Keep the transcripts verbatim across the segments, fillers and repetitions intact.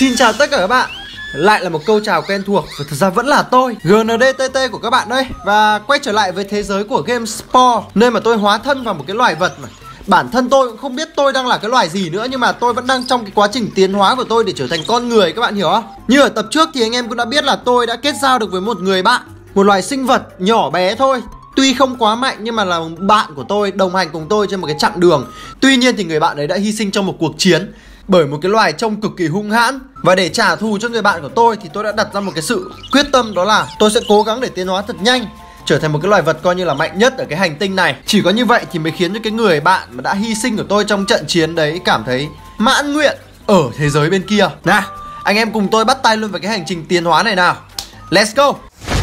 Xin chào tất cả các bạn. Lại là một câu chào quen thuộc và thực ra vẫn là tôi, giê en đê tê tê của các bạn đây. Và quay trở lại với thế giới của game Spore, nơi mà tôi hóa thân vào một cái loài vật mà bản thân tôi cũng không biết tôi đang là cái loài gì nữa. Nhưng mà tôi vẫn đang trong cái quá trình tiến hóa của tôi để trở thành con người, các bạn hiểu không? Như ở tập trước thì anh em cũng đã biết là tôi đã kết giao được với một người bạn, một loài sinh vật nhỏ bé thôi, tuy không quá mạnh nhưng mà là bạn của tôi, đồng hành cùng tôi trên một cái chặng đường. Tuy nhiên thì người bạn ấy đã hy sinh trong một cuộc chiến bởi một cái loài trông cực kỳ hung hãn. Và để trả thù cho người bạn của tôi thì tôi đã đặt ra một cái sự quyết tâm, đó là tôi sẽ cố gắng để tiến hóa thật nhanh, trở thành một cái loài vật coi như là mạnh nhất ở cái hành tinh này. Chỉ có như vậy thì mới khiến cho cái người bạn mà đã hy sinh của tôi trong trận chiến đấy cảm thấy mãn nguyện ở thế giới bên kia. Nào, anh em cùng tôi bắt tay luôn vào cái hành trình tiến hóa này nào. Let's go.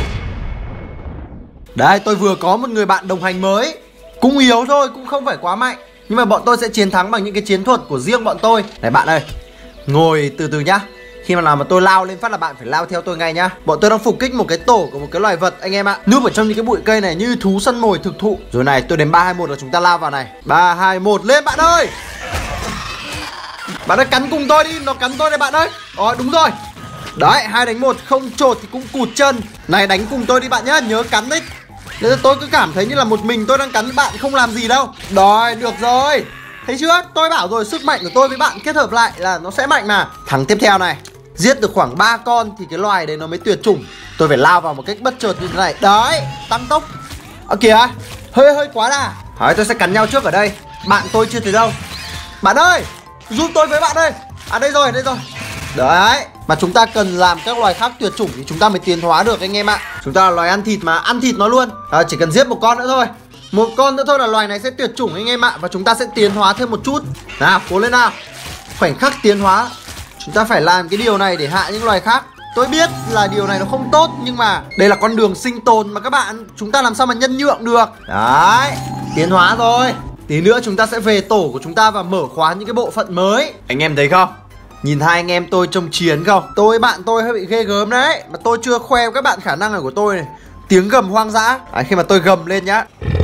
Đây, tôi vừa có một người bạn đồng hành mới. Cũng yếu thôi, cũng không phải quá mạnh, nhưng mà bọn tôi sẽ chiến thắng bằng những cái chiến thuật của riêng bọn tôi. Này bạn ơi, ngồi từ từ nhá. Khi mà nào mà tôi lao lên phát là bạn phải lao theo tôi ngay nhá. Bọn tôi đang phục kích một cái tổ của một cái loài vật anh em ạ. Núp ở trong những cái bụi cây này như thú săn mồi thực thụ. Rồi này, tôi đếm ba hai một là chúng ta lao vào này. Ba hai một lên bạn ơi. Bạn ơi cắn cùng tôi đi, nó cắn tôi này bạn ơi. Ờ đúng rồi. Đấy, hai đánh một, không chột thì cũng cụt chân. Này đánh cùng tôi đi bạn nhá, nhớ cắn đấy. Nên tôi cứ cảm thấy như là một mình tôi đang cắn bạn không làm gì đâu. Rồi, được rồi. Thấy chưa? Tôi bảo rồi, sức mạnh của tôi với bạn kết hợp lại là nó sẽ mạnh mà. Thằng tiếp theo này, giết được khoảng ba con thì cái loài đấy nó mới tuyệt chủng. Tôi phải lao vào một cách bất chợt như thế này. Đấy, tăng tốc. Ở kìa, hơi hơi quá đà. Đấy, tôi sẽ cắn nhau trước ở đây. Bạn tôi chưa thấy đâu. Bạn ơi, giúp tôi với bạn ơi. À đây rồi, đây rồi. Đấy, mà chúng ta cần làm các loài khác tuyệt chủng thì chúng ta mới tiến hóa được anh em ạ. Chúng ta là loài ăn thịt mà, ăn thịt nó luôn. À, chỉ cần giết một con nữa thôi. Một con nữa thôi là loài này sẽ tuyệt chủng anh em ạ. Và chúng ta sẽ tiến hóa thêm một chút. Nào, cố lên nào. Khoảnh khắc tiến hóa, chúng ta phải làm cái điều này để hạ những loài khác. Tôi biết là điều này nó không tốt, nhưng mà đây là con đường sinh tồn mà các bạn. Chúng ta làm sao mà nhân nhượng được. Đấy, tiến hóa rồi. Tí nữa chúng ta sẽ về tổ của chúng ta và mở khóa những cái bộ phận mới. Anh em thấy không? Nhìn hai anh em tôi trong chiến không? Tôi bạn tôi hơi bị ghê gớm đấy. Mà tôi chưa khoe với các bạn khả năng này của tôi này. Tiếng gầm hoang dã. Đấy, khi mà tôi gầm lên nhá.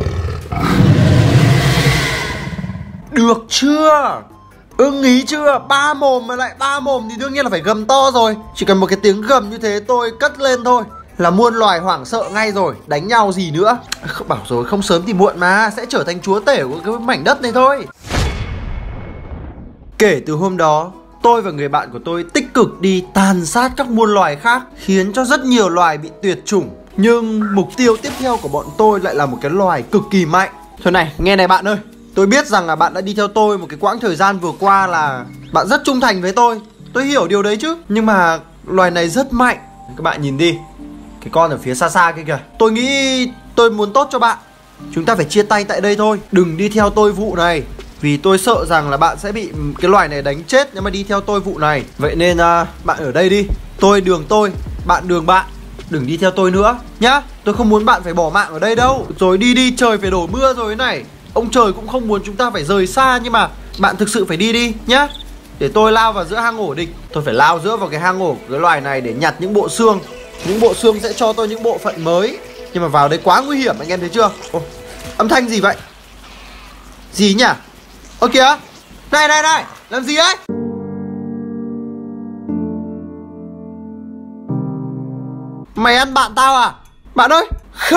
Được chưa? Ưng ý chưa? Ba mồm mà lại ba mồm thì đương nhiên là phải gầm to rồi. Chỉ cần một cái tiếng gầm như thế tôi cất lên thôi là muôn loài hoảng sợ ngay rồi. Đánh nhau gì nữa. Không, bảo rồi không sớm thì muộn mà. Sẽ trở thành chúa tể của cái mảnh đất này thôi. Kể từ hôm đó, tôi và người bạn của tôi tích cực đi tàn sát các muôn loài khác, khiến cho rất nhiều loài bị tuyệt chủng. Nhưng mục tiêu tiếp theo của bọn tôi lại là một cái loài cực kỳ mạnh. Thôi này, nghe này bạn ơi. Tôi biết rằng là bạn đã đi theo tôi một cái quãng thời gian vừa qua, là bạn rất trung thành với tôi. Tôi hiểu điều đấy chứ. Nhưng mà loài này rất mạnh. Các bạn nhìn đi, cái con ở phía xa xa kia kìa. Tôi nghĩ tôi muốn tốt cho bạn. Chúng ta phải chia tay tại đây thôi. Đừng đi theo tôi vụ này, vì tôi sợ rằng là bạn sẽ bị cái loài này đánh chết nếu mà đi theo tôi vụ này. Vậy nên uh, bạn ở đây đi. Tôi đường tôi, bạn đường bạn. Đừng đi theo tôi nữa nhá. Tôi không muốn bạn phải bỏ mạng ở đây đâu. Rồi đi đi, trời phải đổ mưa rồi thế này. Ông trời cũng không muốn chúng ta phải rời xa. Nhưng mà bạn thực sự phải đi đi nhá. Để tôi lao vào giữa hang ổ địch. Tôi phải lao giữa vào cái hang ổ của cái loài này để nhặt những bộ xương. Những bộ xương sẽ cho tôi những bộ phận mới. Nhưng mà vào đây quá nguy hiểm, anh em thấy chưa? Ồ, âm thanh gì vậy? Gì nhỉ? Ơ kìa, này này này, làm gì đấy? Mày ăn bạn tao à? Bạn ơi.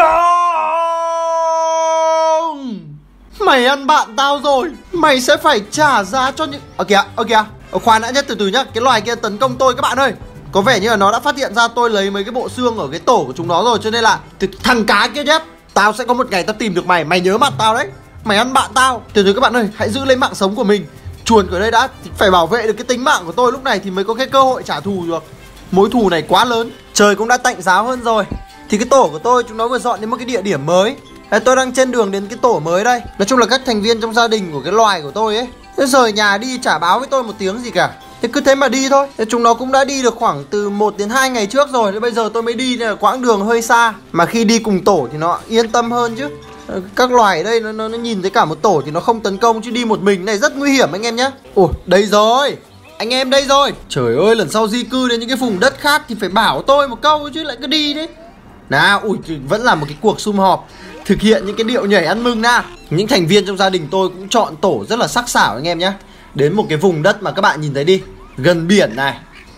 Không. Mày ăn bạn tao rồi. Mày sẽ phải trả giá cho những... Ơ kìa, ơ kìa. Ờ, khoan đã nhất, từ từ nhá. Cái loài kia tấn công tôi các bạn ơi. Có vẻ như là nó đã phát hiện ra tôi lấy mấy cái bộ xương ở cái tổ của chúng nó rồi. Cho nên là thằng cá kia nhé, tao sẽ có một ngày tao tìm được mày. Mày nhớ mặt tao đấy. Mày ăn bạn tao. Từ từ các bạn ơi, hãy giữ lấy mạng sống của mình. Chuồn ở đây đã. Phải bảo vệ được cái tính mạng của tôi lúc này thì mới có cái cơ hội trả thù được. Mối thù này quá lớn. Trời cũng đã tạnh giáo hơn rồi. Thì cái tổ của tôi chúng nó vừa dọn đến một cái địa điểm mới. Đấy, tôi đang trên đường đến cái tổ mới đây. Nói chung là các thành viên trong gia đình của cái loài của tôi ấy, thế rời nhà đi chả báo với tôi một tiếng gì cả. Thế cứ thế mà đi thôi. Thế chúng nó cũng đã đi được khoảng từ một đến hai ngày trước rồi. Thế bây giờ tôi mới đi nên là quãng đường hơi xa. Mà khi đi cùng tổ thì nó yên tâm hơn chứ. Các loài ở đây nó, nó, nó nhìn thấy cả một tổ thì nó không tấn công, chứ đi một mình này rất nguy hiểm anh em nhé. Ồ, đây rồi. Anh em đây rồi. Trời ơi, lần sau di cư đến những cái vùng đất khác thì phải bảo tôi một câu chứ lại cứ đi đấy. Nào, ui, vẫn là một cái cuộc sum họp, thực hiện những cái điệu nhảy ăn mừng nào. Những thành viên trong gia đình tôi cũng chọn tổ rất là sắc sảo anh em nhé. Đến một cái vùng đất mà các bạn nhìn thấy đi, gần biển này,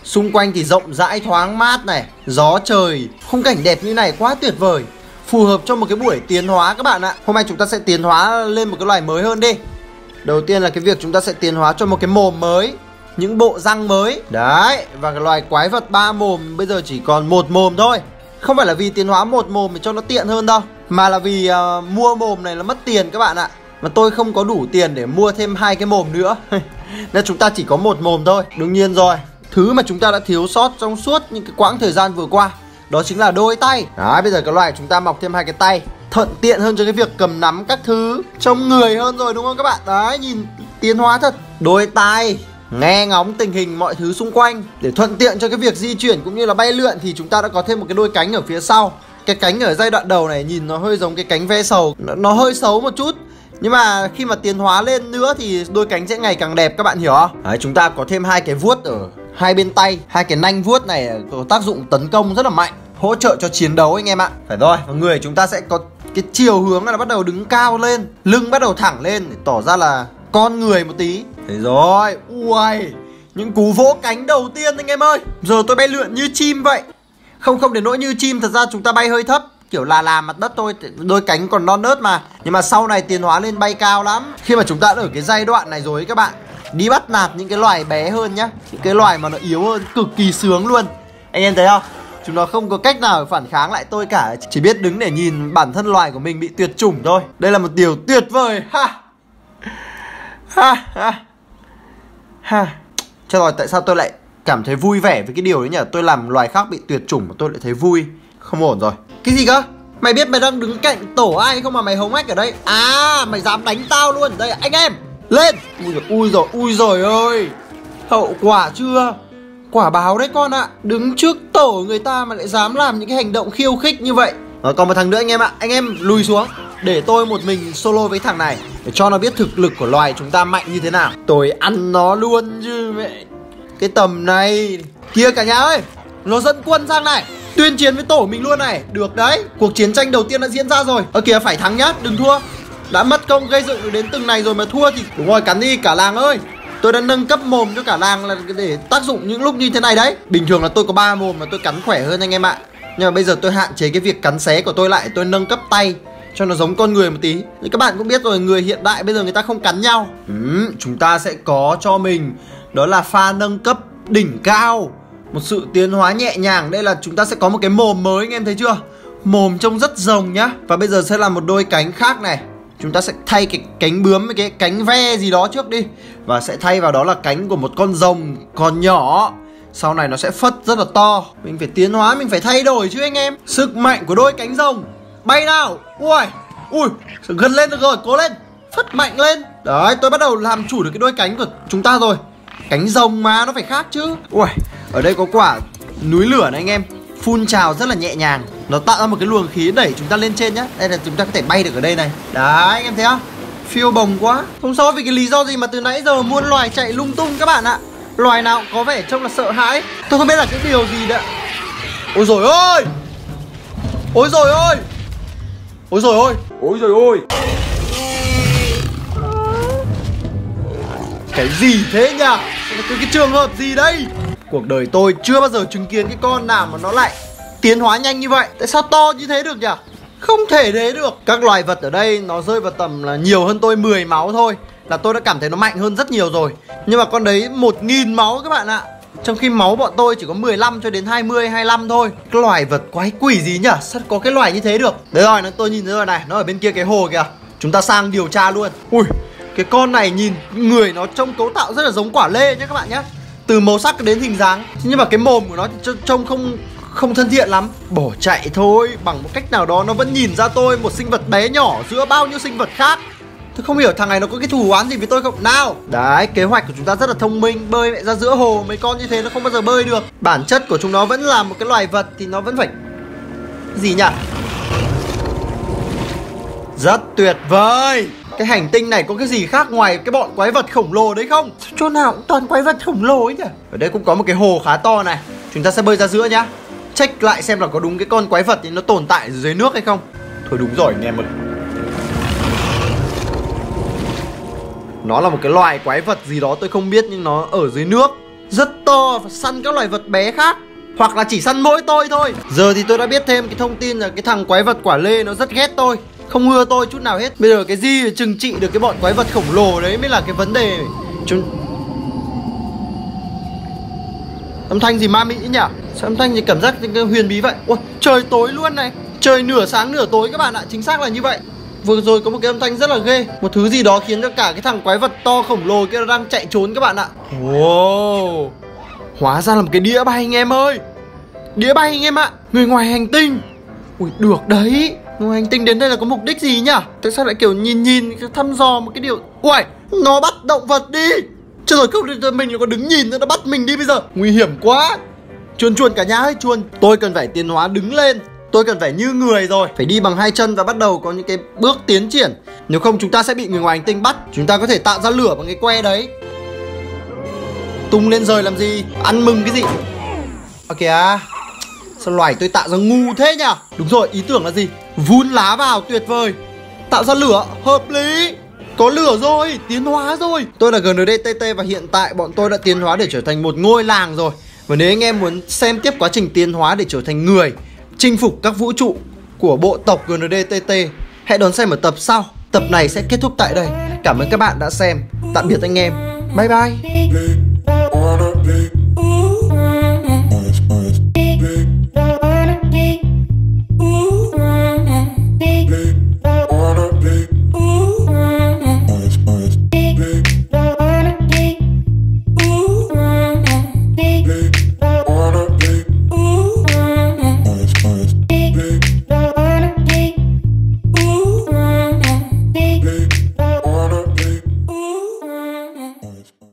Xung quanh thì rộng rãi thoáng mát này, gió trời, khung cảnh đẹp như này quá tuyệt vời. Phù hợp cho một cái buổi tiến hóa các bạn ạ. Hôm nay chúng ta sẽ tiến hóa lên một cái loài mới hơn đi. Đầu tiên là cái việc chúng ta sẽ tiến hóa cho một cái mồm mới, những bộ răng mới. Đấy, và cái loài quái vật ba mồm bây giờ chỉ còn một mồm thôi. Không phải là vì tiến hóa một mồm để cho nó tiện hơn đâu, mà là vì uh, mua mồm này là mất tiền các bạn ạ. Mà tôi không có đủ tiền để mua thêm hai cái mồm nữa nên chúng ta chỉ có một mồm thôi. Đương nhiên rồi, thứ mà chúng ta đã thiếu sót trong suốt những cái quãng thời gian vừa qua đó chính là đôi tay. Đấy, bây giờ cái loài chúng ta mọc thêm hai cái tay, thuận tiện hơn cho cái việc cầm nắm các thứ, trông người hơn rồi đúng không các bạn? Đấy, nhìn tiến hóa thật. Đôi tay, nghe ngóng tình hình mọi thứ xung quanh để thuận tiện cho cái việc di chuyển cũng như là bay lượn, thì chúng ta đã có thêm một cái đôi cánh ở phía sau. Cái cánh ở giai đoạn đầu này nhìn nó hơi giống cái cánh ve sầu, nó, nó hơi xấu một chút. Nhưng mà khi mà tiến hóa lên nữa thì đôi cánh sẽ ngày càng đẹp, các bạn hiểu không? Đấy, chúng ta có thêm hai cái vuốt ở hai bên tay. Hai cái nanh vuốt này có tác dụng tấn công rất là mạnh, hỗ trợ cho chiến đấu anh em ạ. Phải rồi, và người chúng ta sẽ có cái chiều hướng là bắt đầu đứng cao lên, lưng bắt đầu thẳng lên để tỏ ra là con người một tí. Thế rồi, ui, những cú vỗ cánh đầu tiên anh em ơi. Giờ tôi bay lượn như chim vậy. Không không đến nỗi như chim, thật ra chúng ta bay hơi thấp, kiểu là làm mặt đất thôi, đôi cánh còn non nớt mà. Nhưng mà sau này tiến hóa lên bay cao lắm. Khi mà chúng ta đã ở cái giai đoạn này rồi ấy các bạn, đi bắt nạt những cái loài bé hơn nhá, những cái loài mà nó yếu hơn, cực kỳ sướng luôn. Anh em thấy không? Chúng nó không có cách nào phản kháng lại tôi cả, chỉ biết đứng để nhìn bản thân loài của mình bị tuyệt chủng thôi. Đây là một điều tuyệt vời. Ha ha ha ha. Chết rồi, tại sao tôi lại cảm thấy vui vẻ với cái điều đấy nhỉ? Tôi làm loài khác bị tuyệt chủng mà tôi lại thấy vui. Không ổn rồi. Cái gì cơ? Mày biết mày đang đứng cạnh tổ ai không mà mày hống hách ở đây? À, mày dám đánh tao luôn. Đây, anh em, lên. Ui rồi, ui rồi, ui rồi ơi. Hậu quả chưa? Quả báo đấy con ạ. Đứng trước tổ người ta mà lại dám làm những cái hành động khiêu khích như vậy. Rồi, còn một thằng nữa anh em ạ. Anh em lùi xuống, để tôi một mình solo với thằng này, để cho nó biết thực lực của loài chúng ta mạnh như thế nào. Tôi ăn nó luôn chứ mẹ. Cái tầm này. Kia cả nhà ơi, nó dẫn quân sang này, tuyên chiến với tổ mình luôn này. Được đấy, cuộc chiến tranh đầu tiên đã diễn ra rồi. Ơ kìa, phải thắng nhá, đừng thua. Đã mất công gây dựng được đến từng này rồi mà thua thì đúng rồi, cắn đi cả làng ơi. Tôi đã nâng cấp mồm cho cả làng là để tác dụng những lúc như thế này đấy. Bình thường là tôi có ba mồm mà tôi cắn khỏe hơn anh em ạ. Nhưng mà bây giờ tôi hạn chế cái việc cắn xé của tôi lại, tôi nâng cấp tay cho nó giống con người một tí. Thì các bạn cũng biết rồi, người hiện đại bây giờ người ta không cắn nhau. ừ, Chúng ta sẽ có cho mình đó là pha nâng cấp đỉnh cao, một sự tiến hóa nhẹ nhàng. Đây là chúng ta sẽ có một cái mồm mới, anh em thấy chưa? Mồm trông rất rồng nhá. Và bây giờ sẽ là một đôi cánh khác này. Chúng ta sẽ thay cái cánh bướm với cái cánh ve gì đó trước đi, và sẽ thay vào đó là cánh của một con rồng còn nhỏ. Sau này nó sẽ phất rất là to. Mình phải tiến hóa, mình phải thay đổi chứ anh em. Sức mạnh của đôi cánh rồng. Bay nào. Ui, ui, gần lên được rồi, cố lên. Phất mạnh lên. Đấy, tôi bắt đầu làm chủ được cái đôi cánh của chúng ta rồi. Cánh rồng mà, nó phải khác chứ. Ui, ở đây có quả núi lửa này anh em, phun trào rất là nhẹ nhàng. Nó tạo ra một cái luồng khí đẩy chúng ta lên trên nhá. Đây là chúng ta có thể bay được ở đây này. Đấy, anh em thấy không? Phiêu bồng quá. Không rõ vì cái lý do gì mà từ nãy giờ muôn loài chạy lung tung các bạn ạ. Loài nào có vẻ trông là sợ hãi. Tôi không biết là cái điều gì đấy. Ôi rồi ôi. Ôi rồi ôi. Ôi rồi ôi. Ôi rồi ôi. Cái gì thế nhỉ? Cái, cái trường hợp gì đây? Cuộc đời tôi chưa bao giờ chứng kiến cái con nào mà nó lại tiến hóa nhanh như vậy. Tại sao to như thế được nhỉ? Không thể thế được. Các loài vật ở đây nó rơi vào tầm là nhiều hơn tôi mười máu thôi là tôi đã cảm thấy nó mạnh hơn rất nhiều rồi. Nhưng mà con đấy một nghìn máu các bạn ạ. Trong khi máu bọn tôi chỉ có mười lăm cho đến hai mươi, hai mươi lăm thôi. Cái loài vật quái quỷ gì nhỉ? Sao có cái loài như thế được? Đấy rồi, tôi nhìn thấy rồi này. Nó ở bên kia cái hồ kìa. Chúng ta sang điều tra luôn. Ui, cái con này nhìn người nó trông cấu tạo rất là giống quả lê nhé các bạn nhé. Từ màu sắc đến hình dáng. Nhưng mà cái mồm của nó thì trông không không thân thiện lắm. Bỏ chạy thôi. Bằng một cách nào đó nó vẫn nhìn ra tôi một sinh vật bé nhỏ giữa bao nhiêu sinh vật khác. Tôi không hiểu thằng này nó có cái thù oán gì với tôi không. Nào. Đấy, kế hoạch của chúng ta rất là thông minh. Bơi mẹ ra giữa hồ. Mấy con như thế nó không bao giờ bơi được. Bản chất của chúng nó vẫn là một cái loài vật thì nó vẫn phải gì nhỉ? Rất tuyệt vời. Cái hành tinh này có cái gì khác ngoài cái bọn quái vật khổng lồ đấy không? Chỗ nào cũng toàn quái vật khổng lồ ấy nhỉ. Ở đây cũng có một cái hồ khá to này. Chúng ta sẽ bơi ra giữa nhá. Check lại xem là có đúng cái con quái vật thì nó tồn tại dưới nước hay không. Thôi đúng rồi anh em ơi. Nó là một cái loài quái vật gì đó tôi không biết, nhưng nó ở dưới nước. rất to và săn các loài vật bé khác, hoặc là chỉ săn mỗi tôi thôi. Giờ thì tôi đã biết thêm cái thông tin là cái thằng quái vật quả lê nó rất ghét tôi, không ưa tôi chút nào hết. Bây giờ cái gì để trừng trị được cái bọn quái vật khổng lồ đấy mới là cái vấn đề. Chúng... âm thanh gì ma mị nhỉ? Sao âm thanh gì cảm giác huyền bí vậy? Ôi, trời tối luôn này. Trời nửa sáng nửa tối các bạn ạ, chính xác là như vậy. Vừa rồi có một cái âm thanh rất là ghê, một thứ gì đó khiến cho cả cái thằng quái vật to khổng lồ kia nó đang chạy trốn các bạn ạ. Wow, hóa ra là một cái đĩa bay anh em ơi. Đĩa bay anh em ạ, người ngoài hành tinh. Ui được đấy, người ngoài hành tinh đến đây là có mục đích gì nhỉ? Tại sao lại kiểu nhìn nhìn thăm dò một cái điều. Ui, nó bắt động vật đi. Chứ rồi không mình có đứng nhìn nó bắt mình đi bây giờ. Nguy hiểm quá. Chuồn chuồn cả nhà ơi chuồn. Tôi cần phải tiến hóa đứng lên. Tôi cần phải như người rồi, phải đi bằng hai chân và bắt đầu có những cái bước tiến triển. Nếu không chúng ta sẽ bị người ngoài hành tinh bắt. Chúng ta có thể tạo ra lửa bằng cái que đấy. Tung lên rời làm gì? Ăn mừng cái gì? Ok à, sao loài tôi tạo ra ngu thế nhỉ? Đúng rồi, ý tưởng là gì? Vun lá vào, tuyệt vời. Tạo ra lửa, hợp lý. Có lửa rồi, tiến hóa rồi. Tôi là giê en đê tê tê và hiện tại bọn tôi đã tiến hóa để trở thành một ngôi làng rồi. Và nếu anh em muốn xem tiếp quá trình tiến hóa để trở thành người, chinh phục các vũ trụ của bộ tộc giê en đê tê tê, hãy đón xem ở tập sau. Tập này sẽ kết thúc tại đây. Cảm ơn các bạn đã xem. Tạm biệt anh em. Bye bye.